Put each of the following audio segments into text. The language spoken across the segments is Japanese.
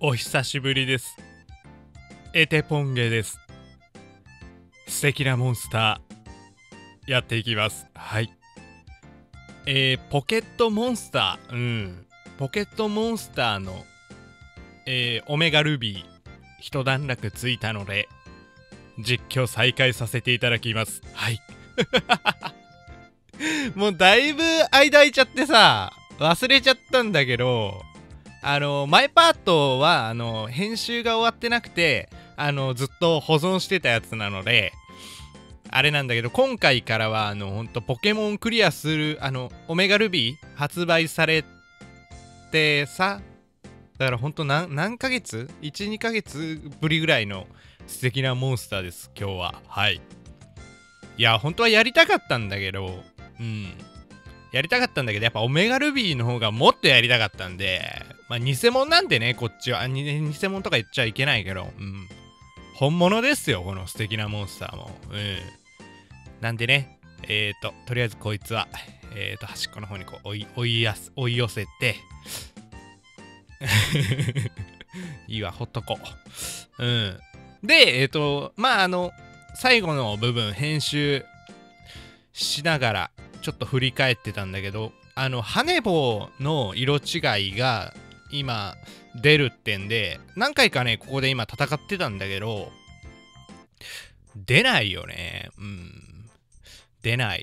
お久しぶりです。エテポンゲです。素敵なモンスターやっていきます。はい。ポケットモンスター、ポケットモンスターの、オメガルビー一段落ついたので実況再開させていただきます。はい。もうだいぶ間空いちゃってさ、忘れちゃったんだけど、前パートは編集が終わってなくてずっと保存してたやつなのであれなんだけど、今回からはほんとポケモンクリアするオメガルビー発売されてさ、だからほんと何ヶ月 ?1、2ヶ月ぶりぐらいの素敵なモンスターです、今日は。はい。いや、本当はやりたかったんだけど、やりたかったんだけど、やっぱオメガルビーの方がもっとやりたかったんで、まあ偽物なんでね、こっちは。偽物とか言っちゃいけないけど、本物ですよ、この素敵なモンスターも。なんでね、とりあえずこいつは、端っこの方にこう追い寄せて、いいわ、ほっとこう。で、まあ最後の部分、編集しながら、ちょっと振り返ってたんだけど、ハネボウの色違いが今出るってんで、何回かね、ここで今戦ってたんだけど、出ないよね。出ない。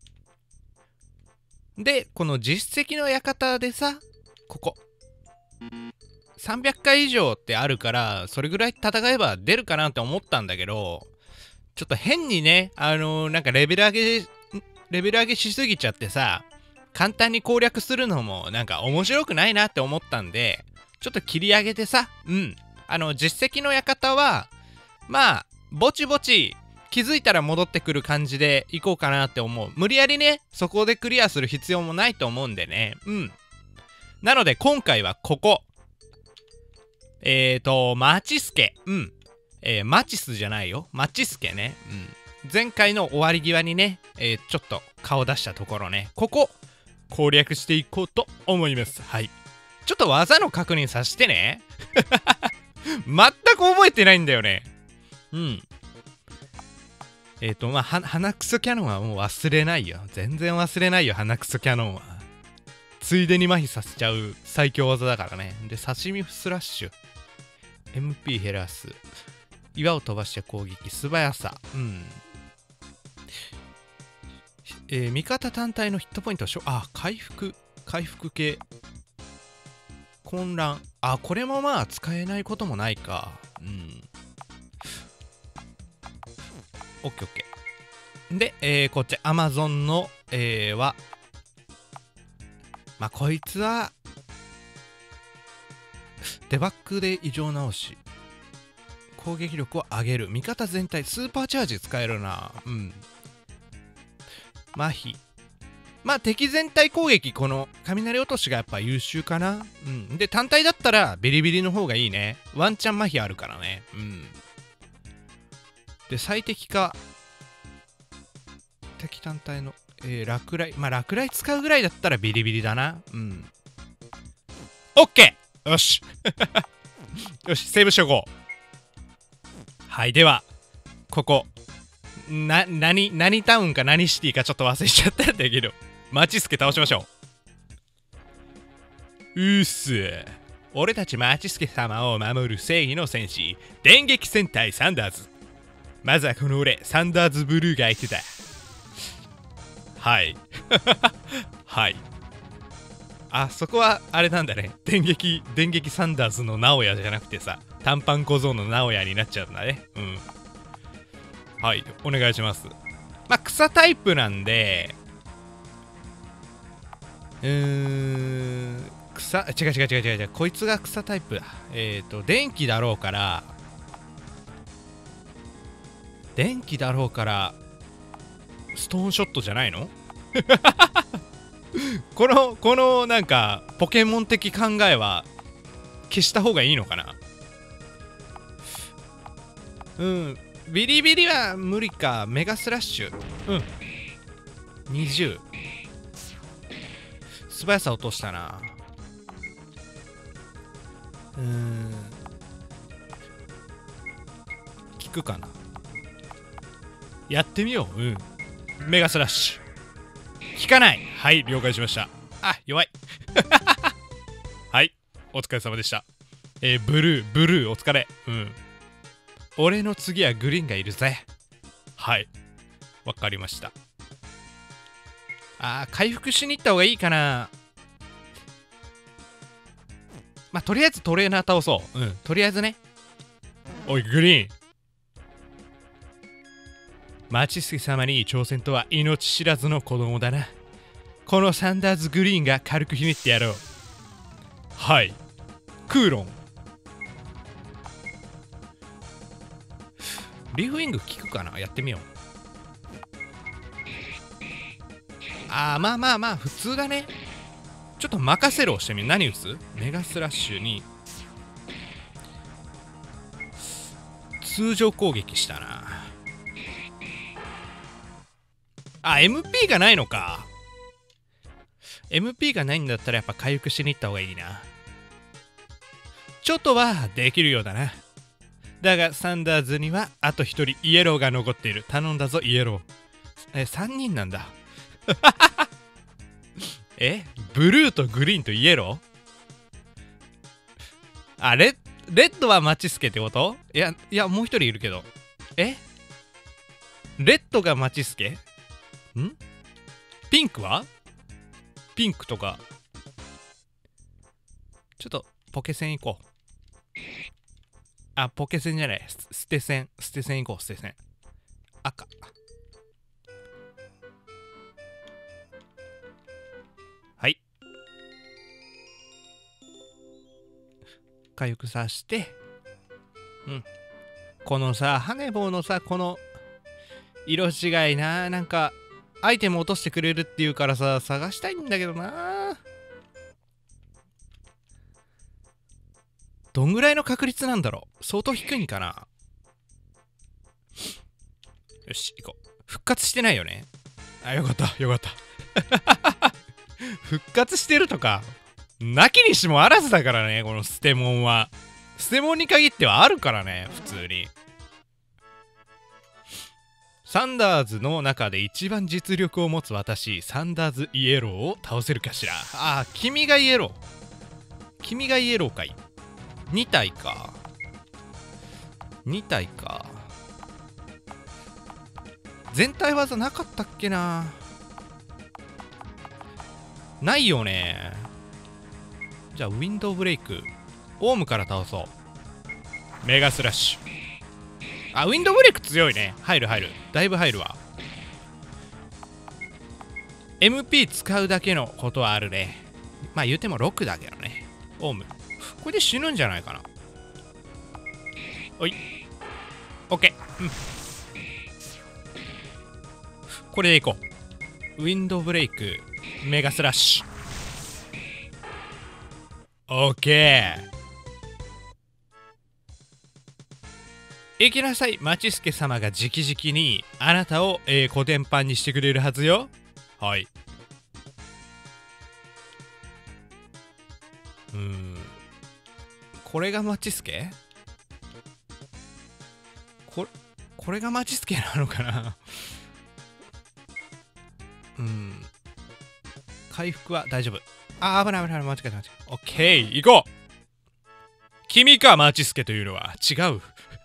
で、この実績の館でさ、ここ。300回以上ってあるから、それぐらい戦えば出るかなって思ったんだけど、ちょっと変にね、なんかレベル上げしすぎちゃってさ、簡単に攻略するのもなんか面白くないなって思ったんで、ちょっと切り上げてさ、実績の館は、まあ、ぼちぼち気づいたら戻ってくる感じでいこうかなって思う。無理やりね、そこでクリアする必要もないと思うんでね。なので今回はここ。マチスケ。マチスじゃないよ。マチスケね。前回の終わり際にね、ちょっと顔出したところね、ここ攻略していこうと思います。はい。ちょっと技の確認させてね。全く覚えてないんだよね。まあ、鼻くそキャノンはもう忘れないよ。全然忘れないよ、鼻くそキャノンは。ついでに麻痺させちゃう最強技だからね。で、刺身スラッシュ。MP 減らす。岩を飛ばした攻撃、素早さ。味方単体のヒットポイント回復系。混乱。これもまあ使えないこともないか。オッケーオッケー。で、こっち、アマゾンの、は、まあ、こいつは、デバッグで異常直し。攻撃力を上げる。味方全体、スーパーチャージ使えるな。麻痺。まあ敵全体攻撃、この雷落としがやっぱ優秀かな。で、単体だったらビリビリの方がいいね。ワンチャン麻痺あるからね。で、最適化。敵単体の、落雷。まあ落雷使うぐらいだったらビリビリだな。オッケーよしよし、セーブしとこう。はい、では、ここ。何タウンか何シティかちょっと忘れちゃったんだけど、マチスケ倒しましょう。俺たちマチスケ様を守る正義の戦士、電撃戦隊サンダーズ。まずはこの俺、サンダーズブルーが相手だ。はい。はい。そこはあれなんだね。電撃サンダーズの直哉じゃなくてさ、短パン小僧の直哉になっちゃうんだね。はい、お願いします。まあ、草タイプなんで、違う。こいつが草タイプだ。電気だろうから、ストーンショットじゃないの？このなんか、ポケモン的考えは、消した方がいいのかな？ビリビリは無理か。メガスラッシュ。20。素早さ落としたな。 くかな。やってみよう。うん。メガスラッシュ。効かない。はい、了解しました。あ、弱い。はい、お疲れ様でした。ブルー、お疲れ。うん。俺の次はグリーンがいるぜ。はい、わかりました。回復しに行った方がいいかな。まあ、とりあえずトレーナー倒そう。うん、とりあえずね。おい、グリーン。マチスケ様に挑戦とは命知らずの子供だな。このサンダーズグリーンが軽くひねってやろう。はい。クーロン。リーフウィング効くかな。やってみよう。まあ、普通だね。ちょっと任せろしてみる。何打つ？メガスラッシュに通常攻撃したな。MP がないのか。MP がないんだったらやっぱ回復しに行った方がいいな。ちょっとはできるようだな。だがサンダーズにはあと1人イエローが残っている。頼んだぞイエロー。3人なんだ。ブルーとグリーンとイエロー。レッドはマチスケってこと？いやもう1人いるけど。レッドがマチスケ？ピンクは？ピンクとか。ちょっとポケセン行こう。ポケセンじゃない。捨て線行こう。捨て線。赤。はい。回復さして。このさ、ハネボーのさ、この色違いな。なんか、アイテム落としてくれるっていうからさ、探したいんだけどな。どんぐらいの確率なんだろう。相当低いんかな。よし、行こう。復活してないよね。よかった。復活してるとか、なきにしもあらずだからね、このステモンは。ステモンに限ってはあるからね、普通に。サンダーズの中で一番実力を持つ私、サンダーズイエローを倒せるかしら。君がイエローかい。2体か。全体技なかったっけな。ないよね。じゃあウィンドウブレイクオウムから倒そう。メガスラッシュ。ウィンドウブレイク強いね。入るだいぶ入るわ。 MP 使うだけのことはあるね。まあ言うても6だけどね。オウムこれで死ぬんじゃないかな。おい OK。 これでいこう。ウィンドウブレイクメガスラッシュ。 OK。行きなさい。マチスケ様が直々にあなたを、コテンパンにしてくれるはずよ。はい。これがマチスケ？これがマチスケなのかな。回復は大丈夫。危ない間違えた。オッケー、行こう。君かマチスケというのは。違う。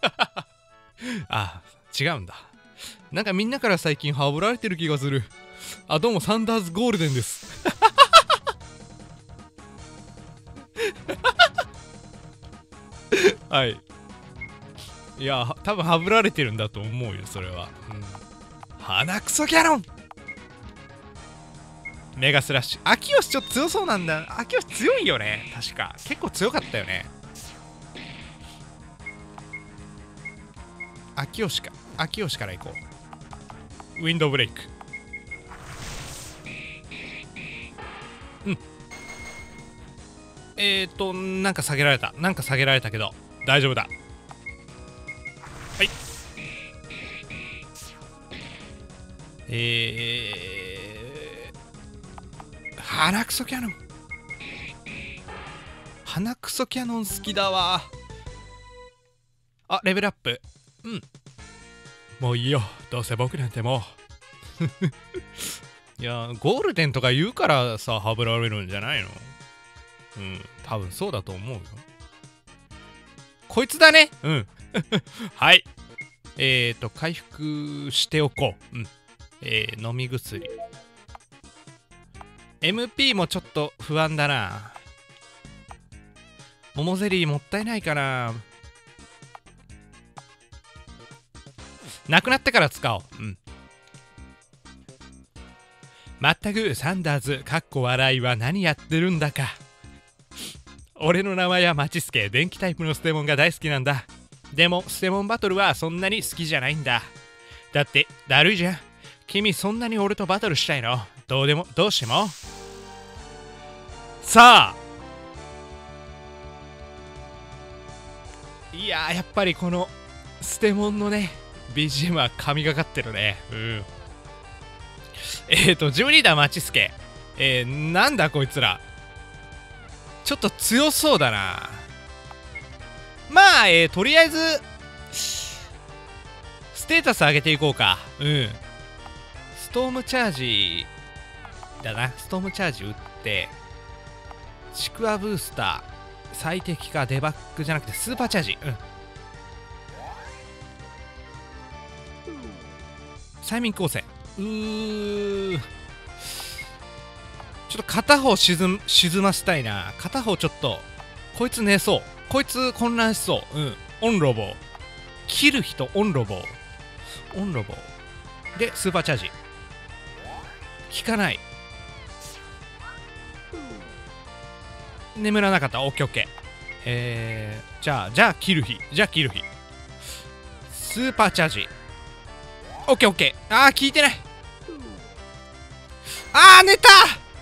違うんだ。なんかみんなから最近ハブられてる気がする。どうもサンダーズゴールデンです。はい。いや、多分ハブられてるんだと思うよ、それは。鼻クソキャノンメガスラッシュ。アキヨシちょっと強そうなんだ。アキヨシ強いよね。確か。結構強かったよね。アキヨシから行こう。ウィンドウブレイク。なんか下げられたけど大丈夫だ。はい。鼻クソキャノン。鼻クソキャノン好きだわ。レベルアップ。 うん。もういいよ。どうせ僕なんてもういや、ゴールデンとか言うからさ、はぶられるんじゃないの？うん、多分そうだと思うよ。こいつだね。うん。はい。回復しておこう。うん。飲み薬。MP もちょっと不安だな。桃ゼリーもったいないかな。なくなってから使おう。うん。まったくサンダーズかっこ笑いは何やってるんだか。俺の名前はマチスケ。電気タイプのステモンが大好きなんだ。でもステモンバトルはそんなに好きじゃないんだ。だってだるいじゃん。君そんなに俺とバトルしたいの？どうしても。さあ、いやー、やっぱりこのステモンのね BGM は神がかってるね。うん。ジムリーダーマチスケ。なんだこいつら。ちょっと強そうだな。まあ、とりあえずステータス上げていこうか。うん。ストームチャージだな。ストームチャージ打ってちくわブースター最適化デバッグじゃなくてスーパーチャージ。うん。催眠光線。ちょっと片方沈ませたいな。片方ちょっとこいつ寝そう。こいつ混乱しそう。うん。オンロボ切る人。オンロボでスーパーチャージ効かない。眠らなかった。オッケーオッケー。じゃあ切る日。スーパーチャージ。オッケーオッケー。あー効いてない。あー寝た。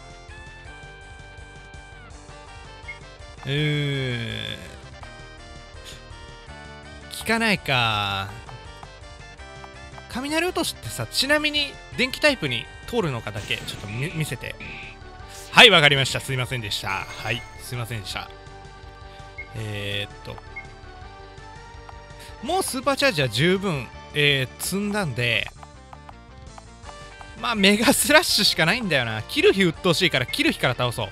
効かないか。雷落としってさ、ちなみに電気タイプに通るのかだけちょっと見せて。はい、わかりました。すいませんでした。はい、すいませんでした。もうスーパーチャージは十分、積んだんで、まあメガスラッシュしかないんだよな。キルヒ鬱陶しいからキルヒから倒そう。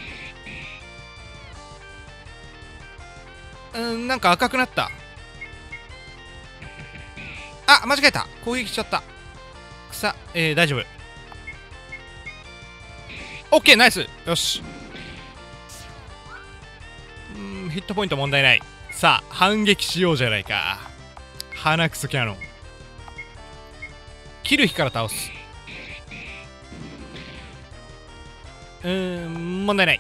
なんか赤くなった。あ、間違えた。攻撃しちゃった。草、大丈夫。オッケー、ナイス。よし。ヒットポイント問題ない。さあ反撃しようじゃないか。鼻くそキャノン。キルヒから倒す。問題ない。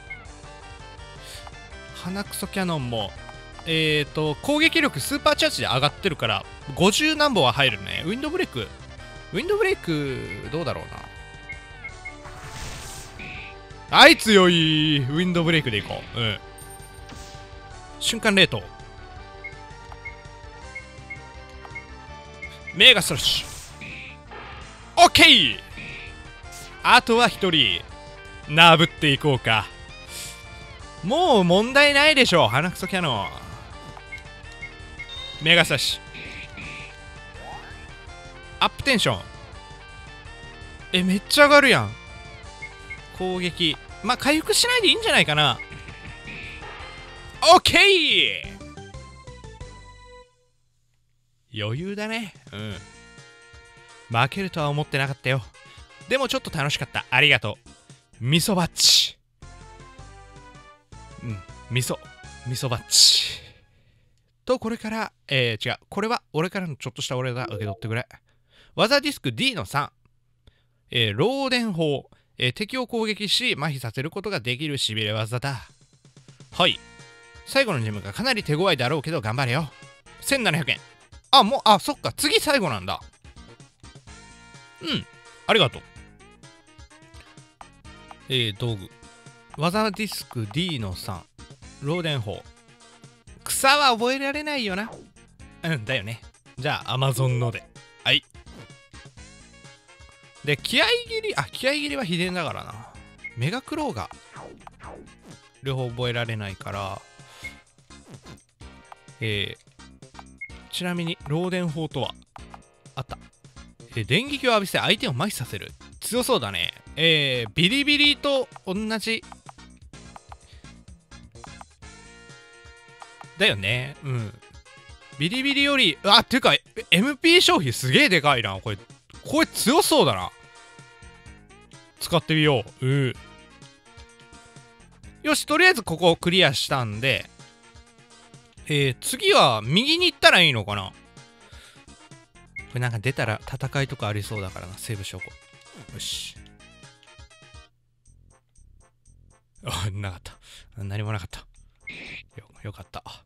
鼻くそキャノンも攻撃力スーパーチャージで上がってるから50何本は入るね。ウィンドブレイクどうだろうな。はい、強い。ウィンドブレイクでいこう。うん。瞬間冷凍。メガスラッシュ。オッケー。あとは1人なぶっていこうか。もう問題ないでしょう。鼻くそキャノン。メガスラッシュ。アップテンション。めっちゃ上がるやん。攻撃。まあ回復しないでいいんじゃないかな。オッケー。余裕だね。うん。負けるとは思ってなかったよ。でもちょっと楽しかった。ありがとう。味噌バッチ。うん。味噌バッチ。と、これから、違う。これは俺からのちょっとした俺が受け取ってくれ。技ディスク D の3。漏電砲。敵を攻撃し、麻痺させることができるしびれ技だ。はい。最後のジムがかなり手強いだろうけど頑張れよ。1700円。そっか。次最後なんだ。うん。ありがとう。道具。技ディスク D の3。漏電砲。草は覚えられないよな。うんだよね。じゃあ Amazon ので。はい。で気合切りは秘伝だからな。メガクローが両方覚えられないから、 ちなみに漏電砲とはあった。電撃を浴びせ相手を麻痺させる。強そうだね。ビリビリと同じだよね。うん。ビリビリより、てか MP 消費すげえでかいな。これ強そうだな。使ってみよう。よし、とりあえずここをクリアしたんで、次は右に行ったらいいのかな。これなんか出たら戦いとかありそうだからな。セーブしよう。よし。なかった。何もなかった。よかった。